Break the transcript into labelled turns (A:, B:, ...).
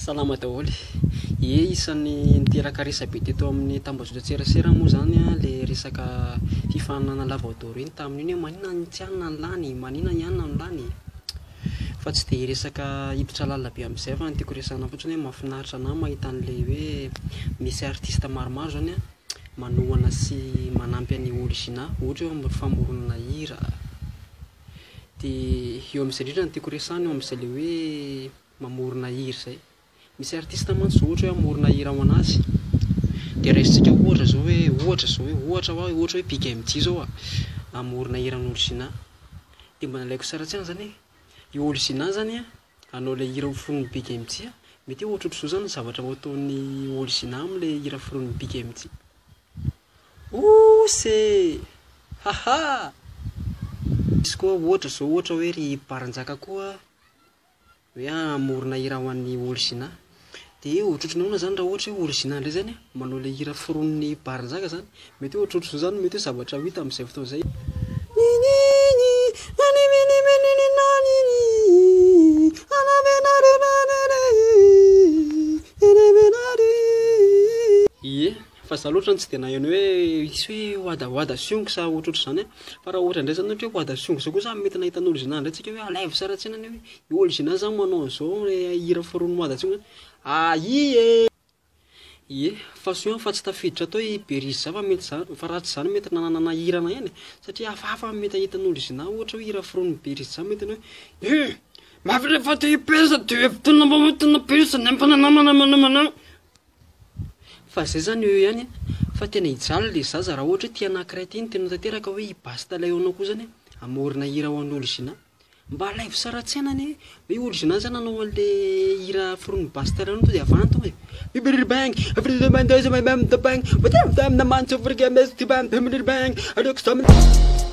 A: Salama daholo. Isan'ny niteraka resabe teto amin'ny tambazotra-tserasera moa zany le resaka fifaninana lavaodoro iny tamin'iny hoe manina ny tianina ny lany, manina ihany ny lany. Fa tsy dia resaka hiditra lalina be amin'izay fa ny tiako resahana fotsiny hoe mahafinaritra anahy mahita an'ilay hoe misy artiste maromaro zany manohana sy manampy an'ny original ohatra hoe amin'ny famoronana hira. Dia eo amin'izay indrindra ny tiako resahana eo amin'izay le hoe mamorona hira zay. Misy artiste mantsy ohatra hoe amorona hira ho anazy. Dia raisitsika ohatra hoe Big MT zao amorona hira ny original. Dia mba nalaiko tsara tsara zany io original zany anao le hira foron'ny Big MT mety ohatra zao zany zavatra ataon'ny original amin'le hira foron'ny Big MT. C'est haha. Misy koa ohatra hoe ry Baranjaka koa hoe amorona hira ho an'ny original. Dia ohatrotrona zany raha ohatra hoe original ndray zany manao le hira foron'ny Baranjaka zany mety ohatrotro zany mety hoe zavatra hita amin'izay fotoana izay. Ie, fa za loatra tsy dia naheno hoe isy hoe wada siongo sa ohatrotro zany fa raha ohatra indray zany ohatra hoe wada siongo zao koa za mety nahita ny original indray tsika hoe live sara tsenany hoe io original zany manao an'izao hira foron'ny wada siongo ie fa soa fa tsy tafiditra atao iberizy za fa mety zany fa raha tsy zany mety nanana hirana ihany satria hafahafa mety ahita ny original ohatra hoe hira foron'ny berizy za mety hoe mavrefa te ipesa de tena mametana pesa nampananamana. Fa zay zany eo ihany fa tena hijaly le zaza raha ohatra hoe tia anankiray ity ny tena tanteraka hoe ibasta laionao koa zany amorona hira ho an'ny original. Mba live sara tsenany hoe original zany anao an'le hira foron'ny basta laionao to dia avana to hoe Bibiri bang, every man does my bang, the bang, but I'm the man to forget me, the bang, the bang,